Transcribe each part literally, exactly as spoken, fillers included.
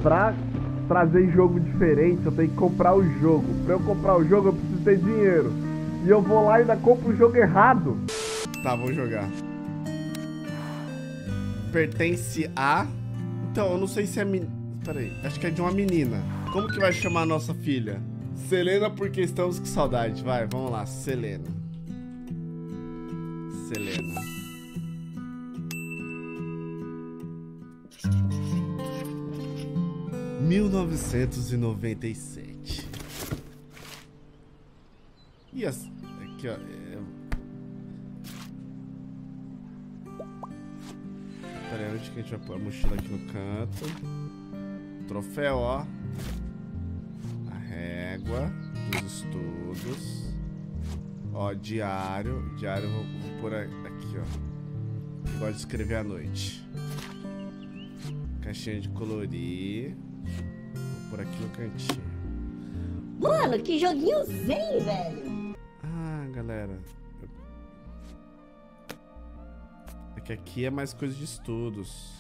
pra trazer jogo diferente, eu tenho que comprar o jogo. Pra eu comprar o jogo, eu preciso ter dinheiro. E eu vou lá e ainda compro o jogo errado. Tá, vou jogar. Pertence a... Então, eu não sei se é... Men... Peraí, acho que é de uma menina. Como que vai chamar a nossa filha? Selena, porque estamos com saudade. Vai, vamos lá, Selena. Selena. mil novecentos e noventa e sete. E as... Aqui, ó. É... Pera aí, onde que a gente vai pôr a mochila aqui no canto? Troféu, ó. A régua dos estudos. Ó, diário. Diário eu vou, vou pôr aqui, ó. Eu gosto de escrever à noite. Caixinha de colorir. Vou pôr aqui no cantinho. Mano, que joguinho zen, velho. Ah, galera. É que aqui é mais coisa de estudos.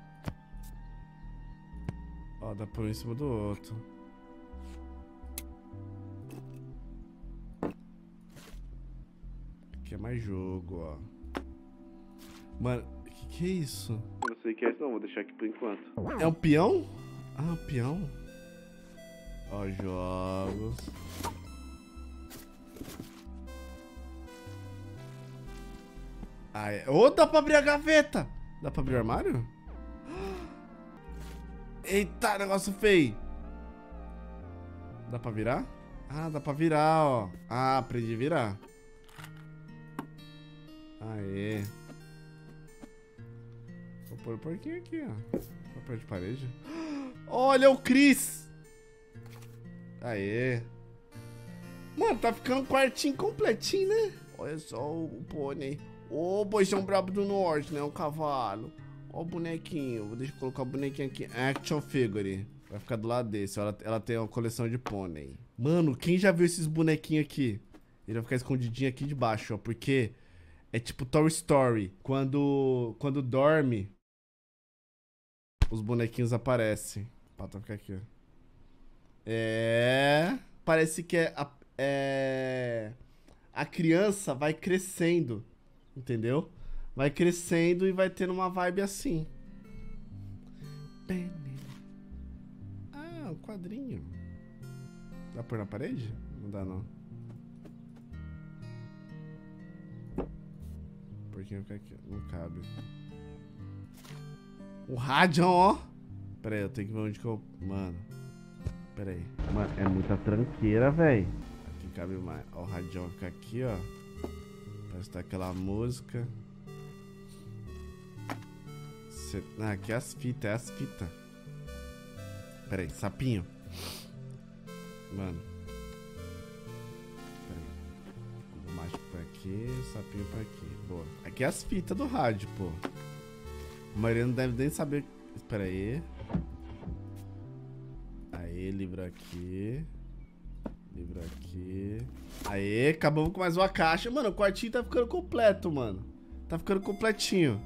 Ó, dá por um em cima do outro. Aqui é mais jogo, ó. Mano, o que, que é isso? Eu não sei o que é isso não, vou deixar aqui por enquanto. É um peão? Ah, um peão. Ó, jogos. Ah, é. Ô, dá pra abrir a gaveta! Dá pra abrir o armário? Eita, negócio feio. Dá pra virar? Ah, dá pra virar, ó. Ah, aprendi a virar. Aê. Vou pôr o porquinho aqui, ó. Papel de parede. Olha o Chris! Aê. Mano, tá ficando um quartinho completinho, né? Olha só o pônei. Ô, boizão brabo do norte, né? O cavalo. Ó o bonequinho. Deixa eu colocar o bonequinho aqui. Action figure. Vai ficar do lado desse. Ela, ela tem uma coleção de pônei. Mano, quem já viu esses bonequinhos aqui? Ele vai ficar escondidinho aqui debaixo, ó. Porque é tipo Toy Story. Quando, quando dorme, os bonequinhos aparecem. Pá, tá ficar aqui, ó. É... Parece que é a, é... a criança vai crescendo. Entendeu? Vai crescendo e vai tendo uma vibe assim. Ah, um quadrinho. Dá pra pôr na parede? Não dá, não. Porquinho fica aqui. Não cabe. O rádio, ó. Pera aí, eu tenho que ver onde que eu... Mano. Pera aí. Mano, é muita tranqueira, velho. Aqui cabe mais. Ó, o rádio vai ficar aqui, ó. Pra estar aquela música. Cê... Ah, aqui é as fitas, é as fitas. Pera aí, sapinho. Mano. Pera aí. O mágico pra aqui, o sapinho pra aqui. Boa. Aqui é as fitas do rádio, pô. A maioria não deve nem saber. Espera aí. Aí, livro aqui. Livro aqui. Aê, acabamos com mais uma caixa. Mano, o quartinho tá ficando completo, mano. Tá ficando completinho.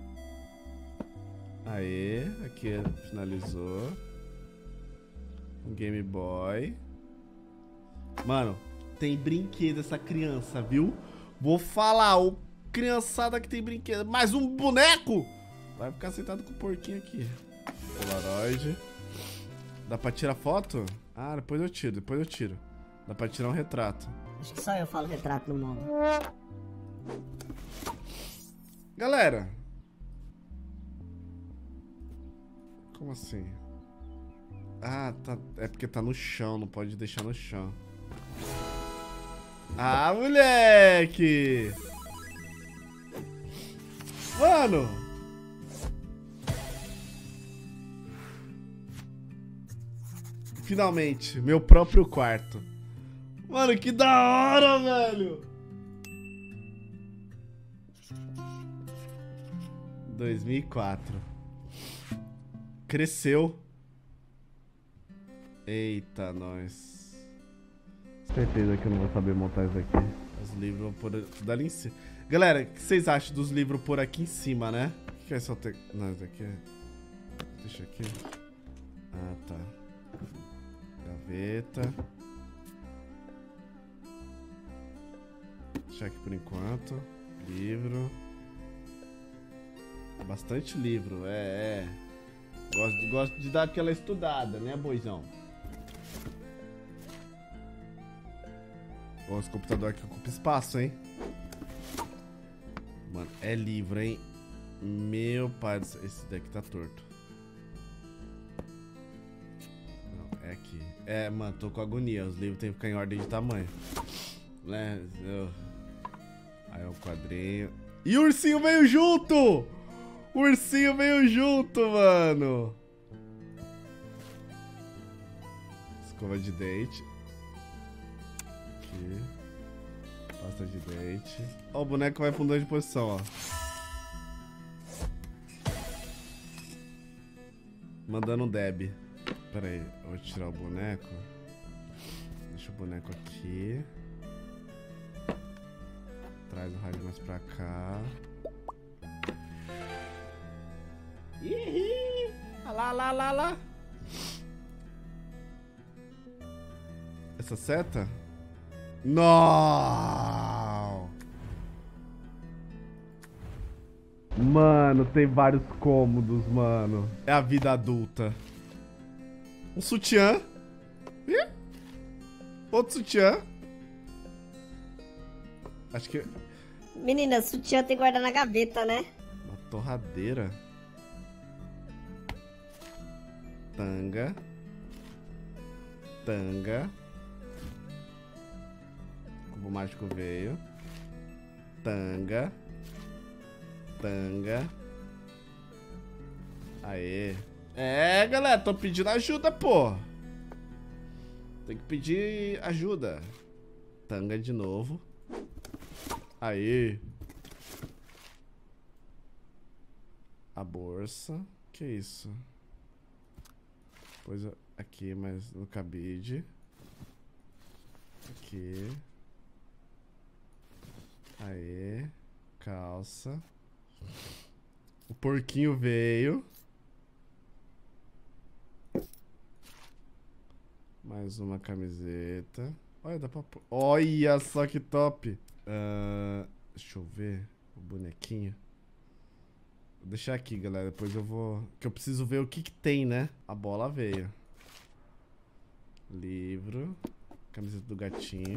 Aê, aqui finalizou. Um Game Boy. Mano, tem brinquedo essa criança, viu? Vou falar, o criançada que tem brinquedo. Mais um boneco! Vai ficar sentado com o porquinho aqui. Polaroid. Dá pra tirar foto? Ah, depois eu tiro, depois eu tiro. Dá pra tirar um retrato. Acho que só eu falo retrato no mundo. Galera. Como assim? Ah, tá. É porque tá no chão, não pode deixar no chão. Ah, moleque! Mano! Finalmente, meu próprio quarto. Mano, que da hora, velho! dois mil e quatro. Cresceu. Eita, nós. Certeza que eu não vou saber montar isso aqui. Os livros vão por tudo ali em cima. Galera, o que vocês acham dos livros por aqui em cima, né? O que é só ter... Não, isso aqui é... Deixa aqui. Ah, tá. Gaveta. Deixa aqui por enquanto. Livro. Bastante livro, é, é. Gosto, gosto de dar aquela estudada, né, boizão? Ó, esse computador aqui ocupa espaço, hein? Mano, é livro, hein? Meu pai do céu. Esse daqui tá torto. Não, é aqui. É, mano, tô com agonia. Os livros tem que ficar em ordem de tamanho. Né? Eu... Aí é o quadrinho. E o ursinho veio junto! O ursinho veio junto, mano! Escova de dente. Aqui. Pasta de dente. Ó, o boneco vai mudando de posição, ó. Mandando um deb. Pera aí, eu vou tirar o boneco. Deixa o boneco aqui. Traz o rádio mais pra cá. Ih, lá, lá, lá, lá. Essa seta? Não! Mano, tem vários cômodos, mano. É a vida adulta. Um sutiã. Ih? Outro sutiã. Acho que... Menina, sutiã tem que guardar na gaveta, né? Uma torradeira. Tanga. Tanga. Cubo mágico veio. Tanga. Tanga. Aê. É, galera, tô pedindo ajuda, pô. Tem que pedir ajuda. Tanga de novo. Aê. A bolsa. Que isso? Pois aqui, mas no cabide. Aqui. Aê. Calça. O porquinho veio. Mais uma camiseta. Olha, dá pra... Olha só que top. Uh, deixa eu ver o bonequinho. Vou deixar aqui, galera. Depois eu vou... Que eu preciso ver o que que tem, né? A bola veio. Livro. Camiseta do gatinho.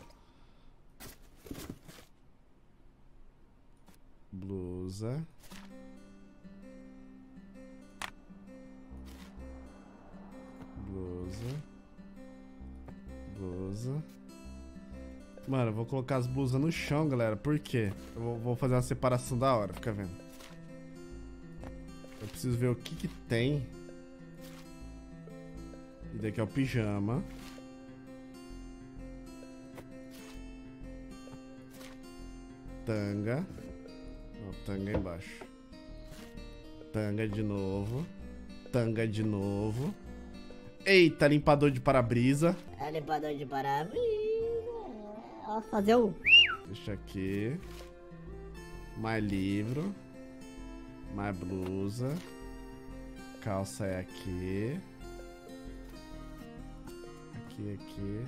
Blusa. Blusa. Blusa. Mano, eu vou colocar as blusas no chão, galera. Por quê? Eu vou, vou fazer uma separação da hora, fica vendo. Eu preciso ver o que que tem. E daqui é o pijama. Tanga. Não, tanga embaixo. Tanga de novo. Tanga de novo. Eita, limpador de para-brisa. É limpador de para-brisa. Ó, fazer o... Deixa aqui. Mais livro. Mais blusa. Calça é aqui. Aqui, aqui.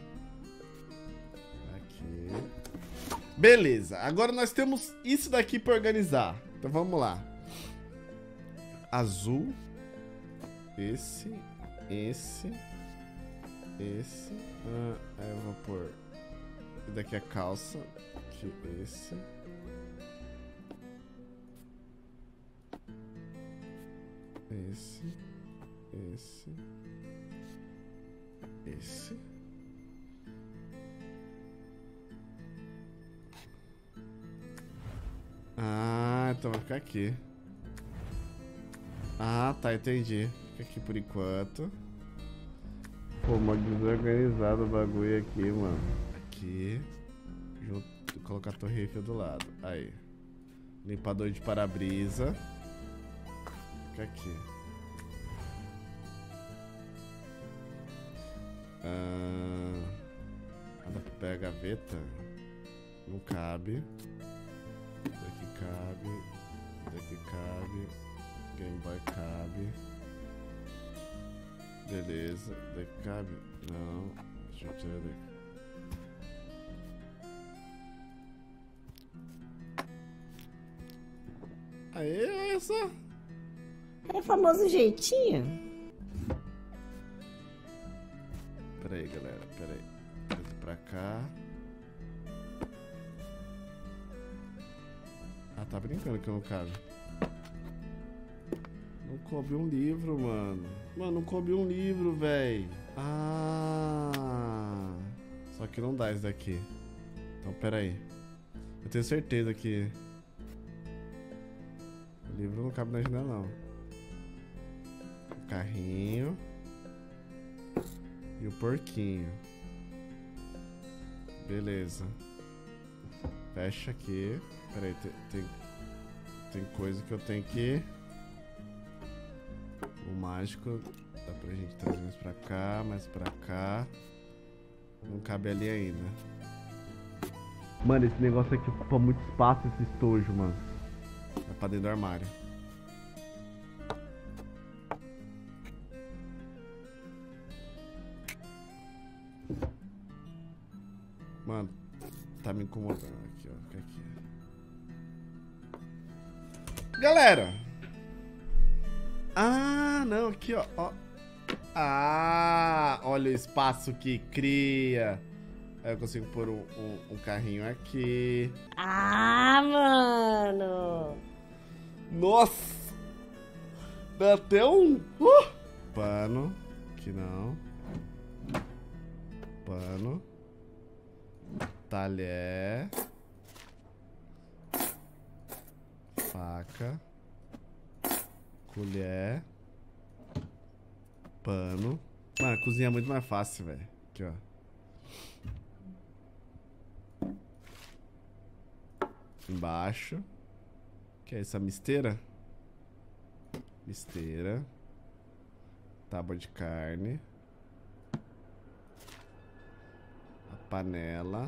Aqui. Beleza, agora nós temos isso daqui pra organizar. Então vamos lá. Azul. Esse. Esse. Esse. Ah, aí eu vou pôr. Esse daqui é calça. Aqui, esse. Esse. Esse. Esse. Ah, então vai ficar aqui. Ah, tá, entendi. Fica aqui por enquanto. Pô, mó desorganizado o bagulho aqui, mano. Aqui. Junto, colocar a torre Eiffel do lado. Aí. Limpador de para-brisa. Fica aqui. Ah, dá pra pegar a gaveta? Não cabe. Daqui cabe. Daqui cabe. Game Boy cabe. Beleza. Daqui cabe? Não. Deixa eu tirar daqui. Aê, olha só. É o famoso jeitinho. Pera aí, galera. Pera aí. Tenta pra cá. Ah, tá brincando que eu não cabe. Não coube um livro, mano. Mano, não coube um livro, velho. Ah. Só que não dá isso daqui. Então, pera aí. Eu tenho certeza que... o livro não cabe na janela, não. O carrinho. E o porquinho. Beleza. Fecha aqui. Pera aí, tem, tem, tem coisa que eu tenho que... O mágico... Dá pra gente trazer mais pra cá, mais pra cá. Não cabe ali ainda. Mano, esse negócio aqui ocupa muito espaço, esse estojo, mano. Vai pra dentro do armário. Mano, tá me incomodando aqui, ó. Fica aqui. Galera! Ah, não, aqui, ó. ó. Ah, olha o espaço que cria. Aí eu consigo pôr um, um, um carrinho aqui. Ah, mano! Nossa! Dá até um... Uh! Pano. Aqui não. Pano. Talher. Faca. Colher. Pano. Mano, a cozinha é muito mais fácil, velho. Aqui, ó. Embaixo. Que é essa misteira? Misteira. Tábua de carne. A panela.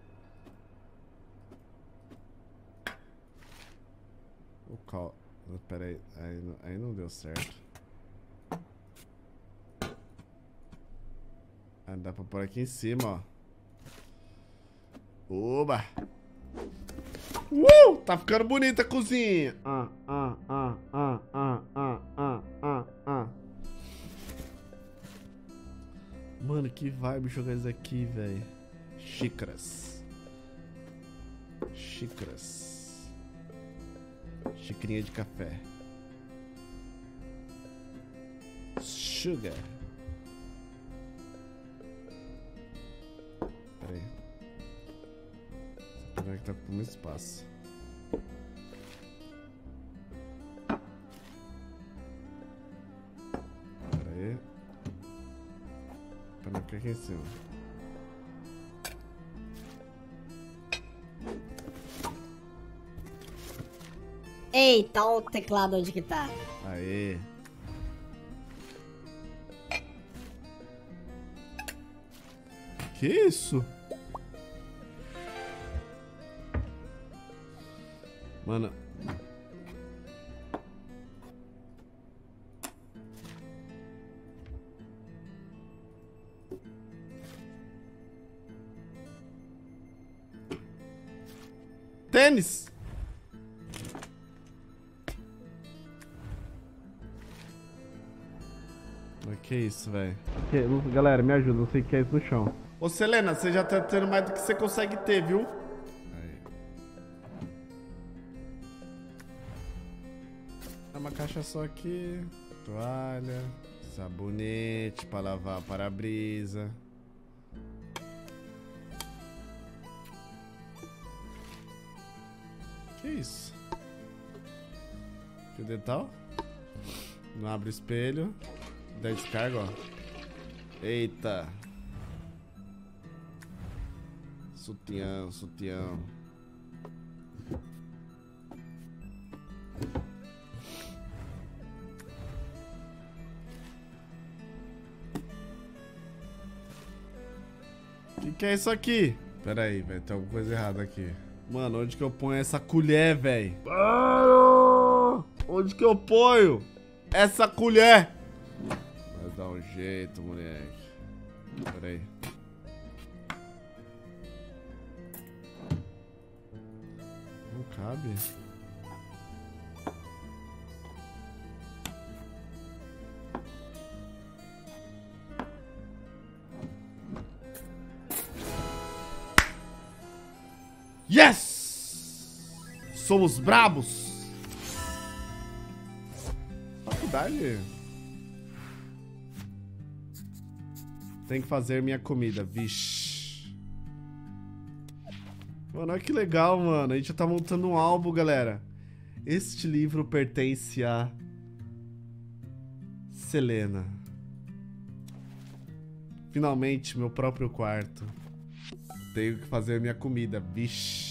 O cal... Pera aí, aí não, aí não deu certo. Ah, dá pra pôr aqui em cima, ó. Oba! Uh! Tá ficando bonita a cozinha. Ah, ah, ah, ah, ah, ah, ah, ah, ah. Mano, que vibe jogar isso aqui, velho. Xícaras. Xícaras. Xicrinha de café. Sugar. Pera aí. Essa panela que tá com muito espaço. Pera aí. Pra não ficar aqui em cima. Eita, olha o teclado onde que tá. Aê. Que isso? Mano. Tênis. Que isso, velho? Galera, me ajuda, não sei o que é isso no chão. Ô, Selena, você já tá tendo mais do que você consegue ter, viu? Aí. É uma caixa só aqui. Toalha. Sabonete pra lavar para-brisa. Que isso? Fio dental? Não abre o espelho. Da descarga, ó. Eita. Sutiã, sutiã. Que que é isso aqui? Pera aí, velho. Tem alguma coisa errada aqui. Mano, onde que eu ponho essa colher, velho? Onde que eu ponho essa colher? Mas da um jeito, moleque. Pera aí. Não cabe. Yes! Somos brabos! Faculdade. Tem que fazer minha comida, vixe. Mano, olha que legal, mano. A gente já tá montando um álbum, galera. Este livro pertence a Selena. Finalmente, meu próprio quarto. Tenho que fazer minha comida, vixe.